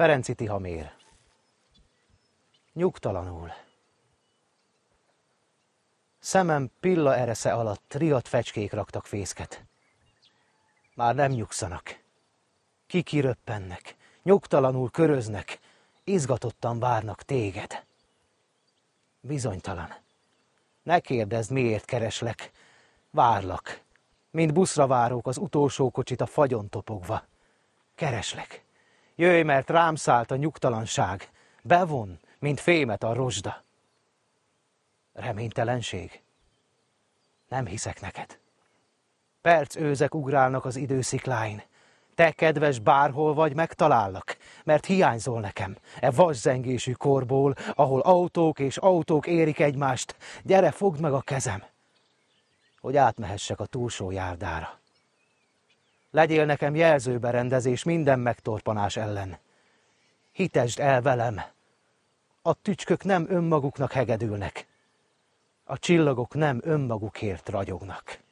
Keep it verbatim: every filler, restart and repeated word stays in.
Ferenczy Tihamér. Nyugtalanul. Szemem pilla eresze alatt riadt fecskék raktak fészket. Már nem nyugszanak. Kikiröppennek, nyugtalanul köröznek, izgatottan várnak téged. Bizonytalan. Ne kérdezd, miért kereslek. Várlak, mint buszra várók az utolsó kocsit a fagyon topogva. Kereslek. Jöjj, mert rám szállt a nyugtalanság. Bevon, mint fémet a rozsda. Reménytelenség? Nem hiszek neked. Percőzek ugrálnak az időszikláin. Te, kedves, bárhol vagy, megtalállak, mert hiányzol nekem, e vasszengésű korból, ahol autók és autók érik egymást. Gyere, fogd meg a kezem, hogy átmehessek a túlsó járdára. Legyél nekem jelzőberendezés minden megtorpanás ellen. Hitesd el velem, a tücskök nem önmaguknak hegedülnek, a csillagok nem önmagukért ragyognak.